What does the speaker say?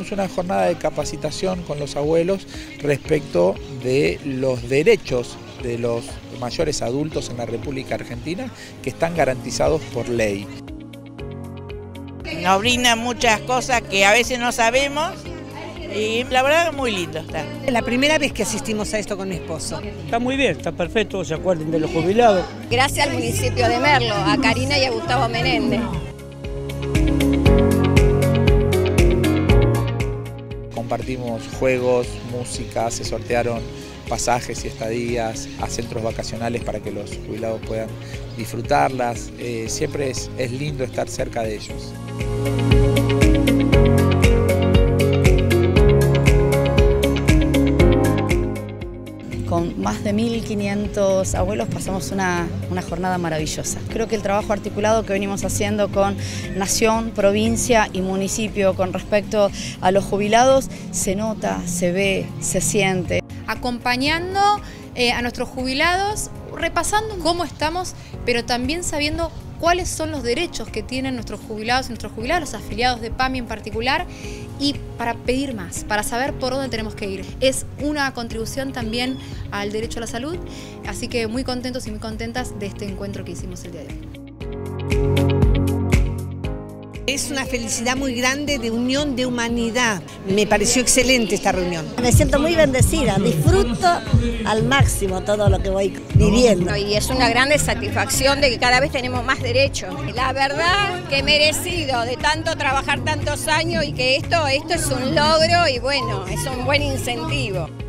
hicimos una jornada de capacitación con los abuelos respecto de los derechos de los mayores adultos en la República Argentina que están garantizados por ley. Nos brindan muchas cosas que a veces no sabemos y la verdad es muy lindo está. Es la primera vez que asistimos a esto con mi esposo. Está muy bien, está perfecto, se acuerden de los jubilados. Gracias al municipio de Merlo, a Karina y a Gustavo Menéndez. Compartimos juegos, música, se sortearon pasajes y estadías a centros vacacionales para que los jubilados puedan disfrutarlas. Siempre es lindo estar cerca de ellos. Con más de 1.500 abuelos pasamos una jornada maravillosa. Creo que el trabajo articulado que venimos haciendo con Nación, provincia y municipio con respecto a los jubilados se nota, se ve, se siente. Acompañando a nuestros jubilados, repasando cómo estamos, pero también sabiendo cuáles son los derechos que tienen nuestros jubilados y nuestros jubilados, los afiliados de PAMI en particular, y para pedir más, para saber por dónde tenemos que ir. Es una contribución también al derecho a la salud, así que muy contentos y muy contentas de este encuentro que hicimos el día de hoy. Es una felicidad muy grande de unión de humanidad. Me pareció excelente esta reunión. Me siento muy bendecida, disfruto al máximo todo lo que voy viviendo. Y es una grande satisfacción de que cada vez tenemos más derechos. La verdad que merecido de tanto trabajar tantos años y que esto es un logro y bueno, es un buen incentivo.